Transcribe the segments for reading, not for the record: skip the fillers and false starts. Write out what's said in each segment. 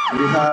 สวัสดีครับ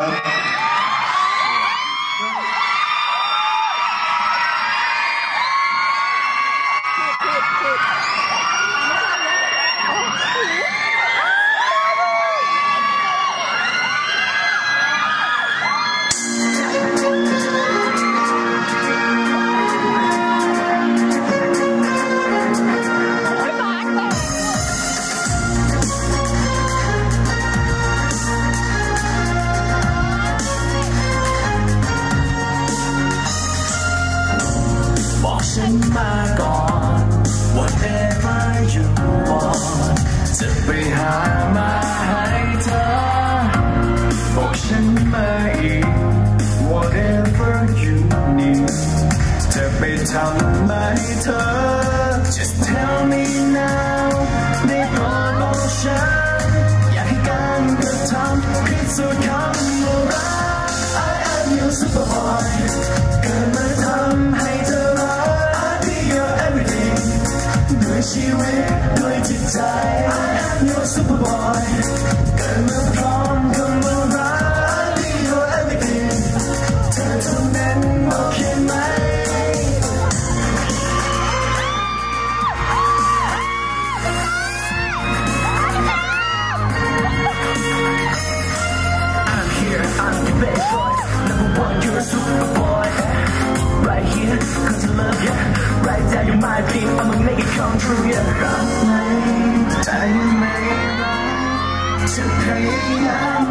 ฉันมาก่อนว่าเธอมาอยู่ก่อนจะไปหามาให้เธอบอกฉันมาอีก whatever you need จะไปทำมาให้เธอ just tell me now ได้โปรดบอกฉันอยากให้การกระทำพิสูจน์คำว่ารัก I am your superboy เกิดมาทำให้เธอด้วยชีวิตด้วยจิตใจ I am your superboy เกิดมาพร้อมคำว่ารัก I be your everything เธอเท่านั้นโอเคไหม I'm here, I'm the best boy Number one, you're a superboy Right here, cause I love you Right down your mind, dream, I'ma make it come true, yeah รักไหมใจไม่รักจะพยายาม